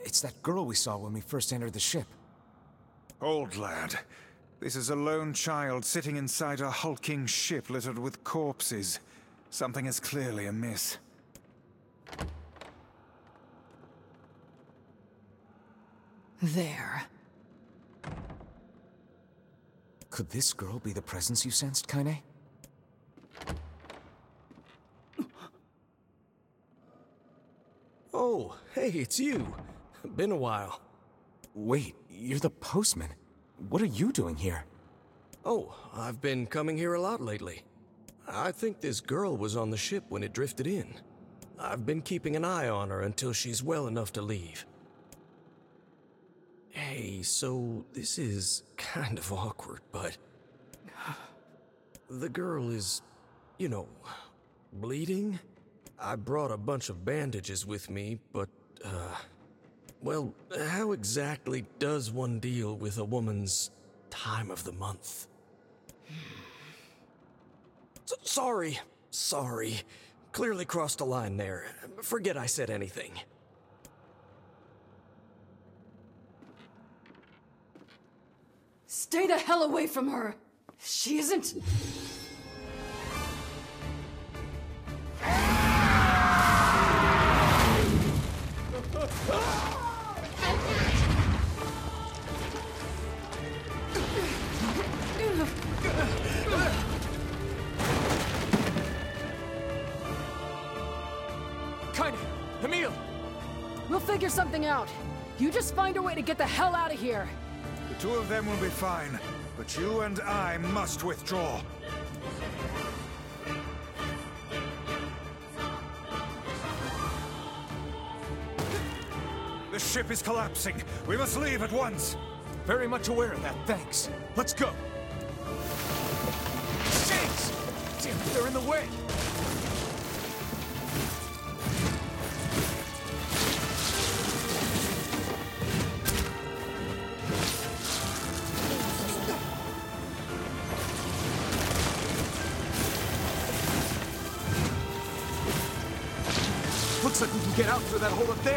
It's that girl we saw when we first entered the ship. Old lad, this is a lone child sitting inside a hulking ship littered with corpses. Something is clearly amiss. There. Could this girl be the presence you sensed, Kaine? Oh, hey, it's you. Been a while. Wait, you're the postman. What are you doing here? Oh, I've been coming here a lot lately. I think this girl was on the ship when it drifted in. I've been keeping an eye on her until she's well enough to leave. Hey, so this is kind of awkward, but... the girl is, you know, bleeding? I brought a bunch of bandages with me, but, well, how exactly does one deal with a woman's time of the month? Sorry. Clearly crossed a line there. Forget I said anything. Stay the hell away from her! She isn't... Kaine! Emil! We'll figure something out. You just find a way to get the hell out of here. The two of them will be fine, but you and I must withdraw. The ship is collapsing. We must leave at once. Very much aware of that, thanks. Let's go! Shakes! Damn, they're in the way! Looks like we can get out through that hole up there.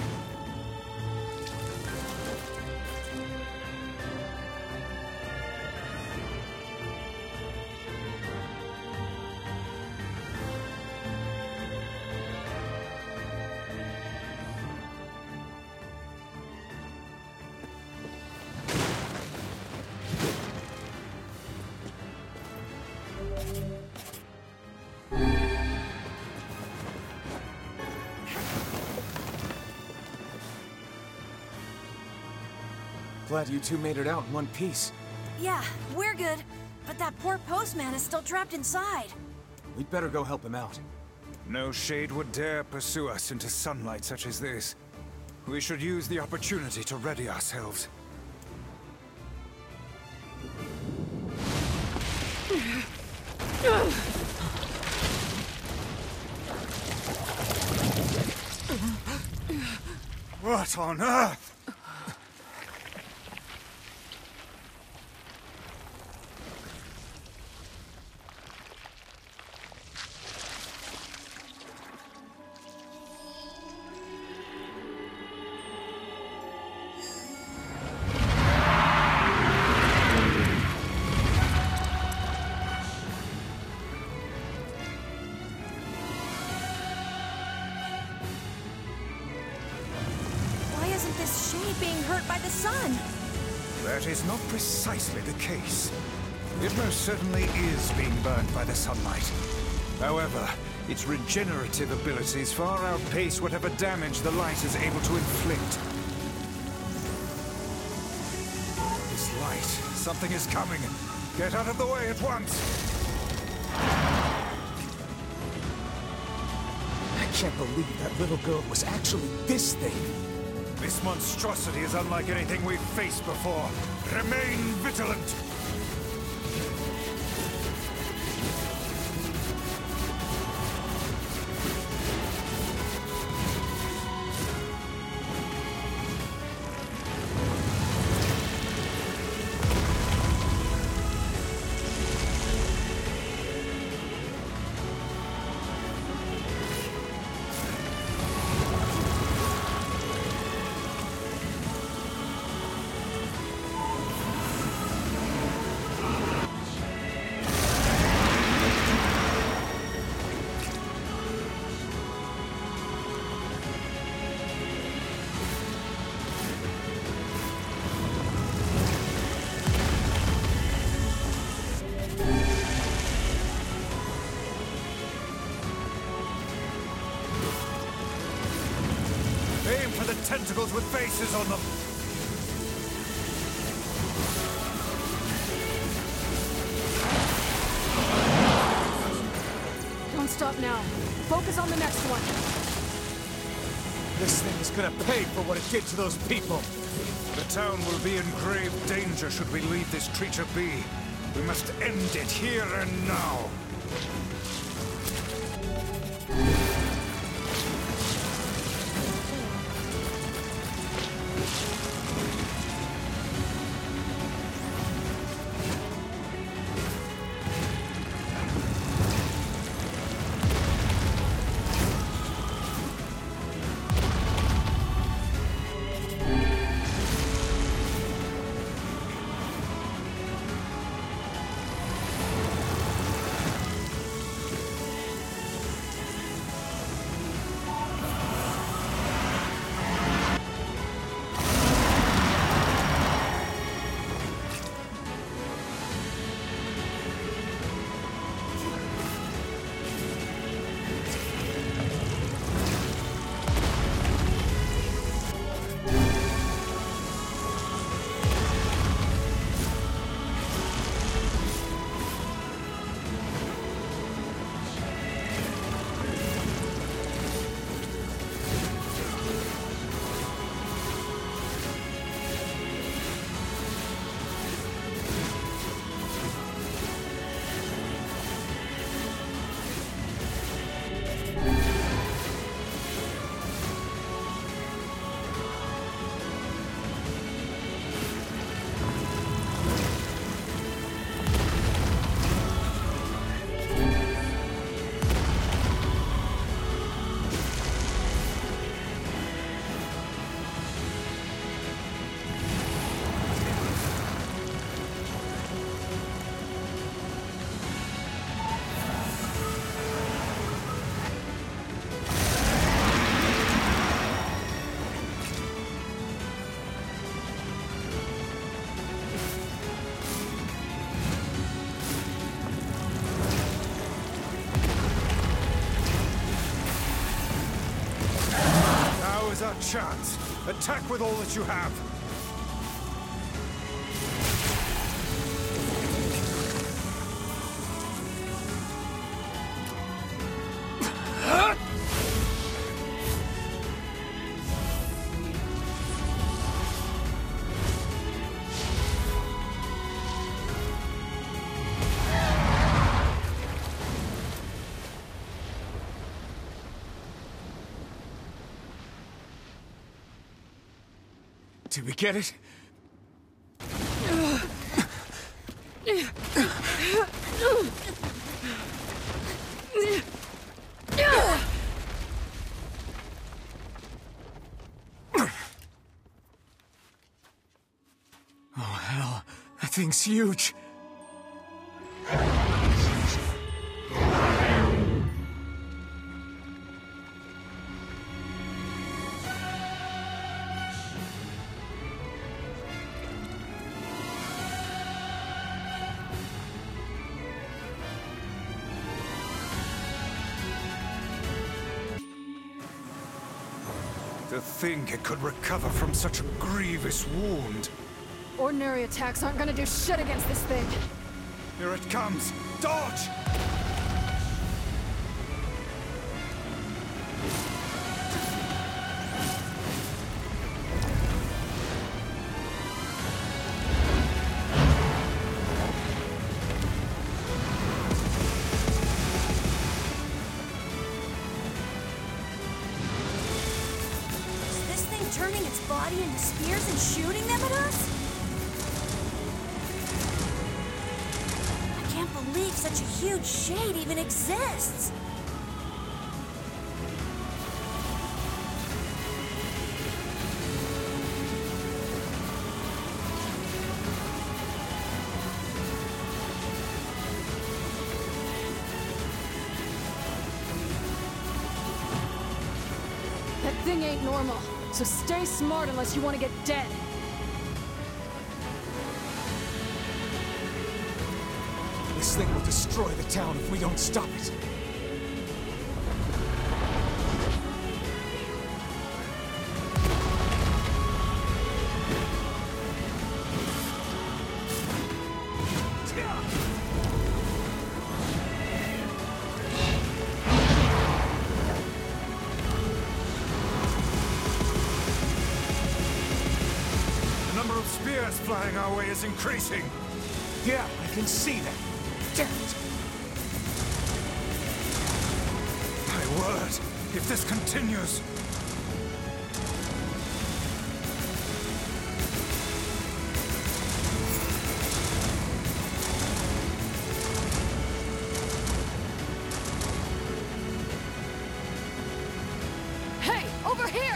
Glad you two made it out in one piece. Yeah, we're good. But that poor postman is still trapped inside. We'd better go help him out. No shade would dare pursue us into sunlight such as this. We should use the opportunity to ready ourselves. What on earth? That is not precisely the case. It most certainly is being burned by the sunlight. However, its regenerative abilities far outpace whatever damage the light is able to inflict. This light, something is coming. Get out of the way at once! I can't believe that little girl was actually this thing. This monstrosity is unlike anything we've faced before. Remain vigilant! for the tentacles with faces on them! Don't stop now. Focus on the next one. This thing is gonna pay for what it did to those people. The town will be in grave danger should we leave this creature be. We must end it here and now. Our chance. Attack with all that you have. Did we get it? Oh, hell. That thing's huge. To think it could recover from such a grievous wound. Ordinary attacks aren't gonna do shit against this thing. Here it comes! Dodge! Turning its body into spears and shooting them at us? I can't believe such a huge shade even exists. That thing ain't normal. So stay smart unless you want to get dead. This thing will destroy the town if we don't stop it. spears flying our way is increasing. Yeah, I can see that. Damn it! My word, if this continues... Hey, over here!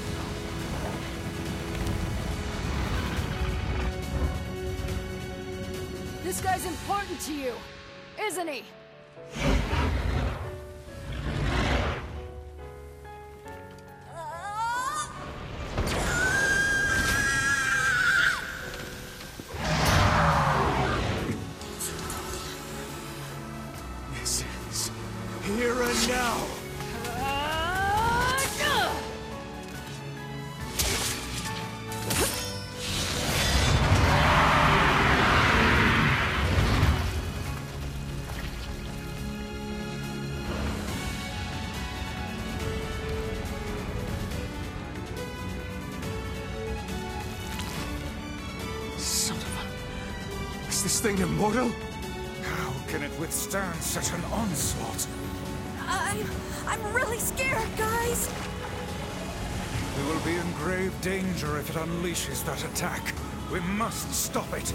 This guy's important to you, isn't he? This is here and now. Son of a... Is this thing immortal? How can it withstand such an onslaught? I'm really scared, guys. We will be in grave danger if it unleashes that attack. We must stop it.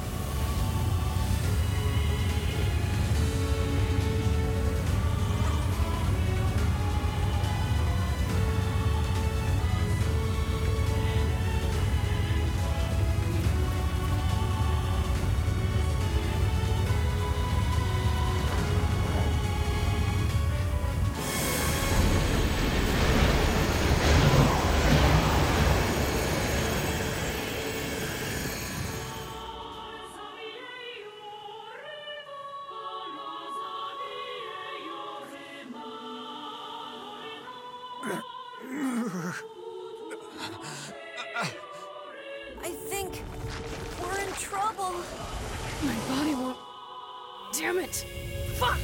I think we're in trouble. My body won't... Damn it! Fuck!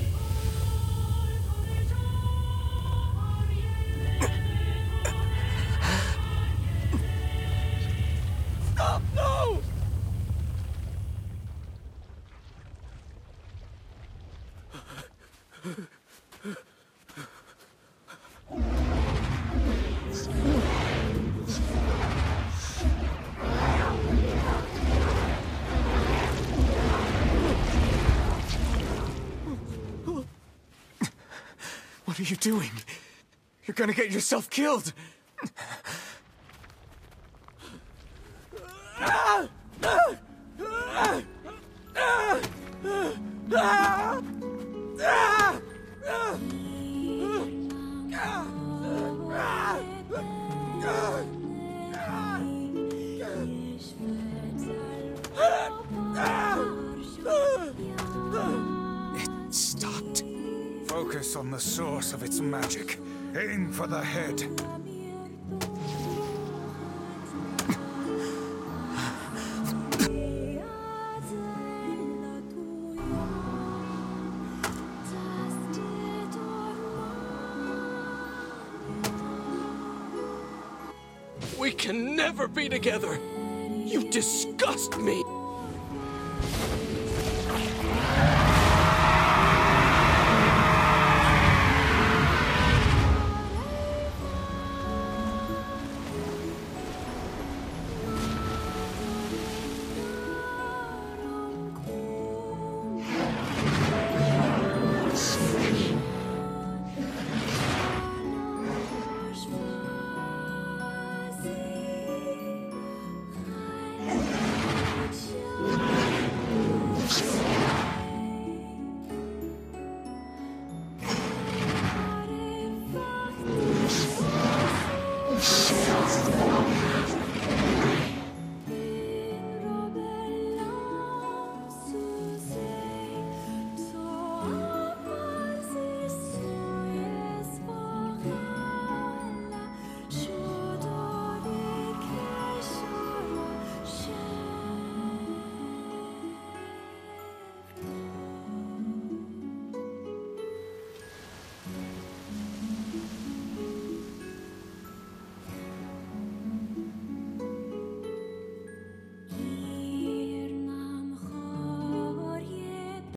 Stop! No! What are you doing? You're gonna get yourself killed! It stopped. Focus on the source of its magic. Aim for the head. We can never be together! You disgust me!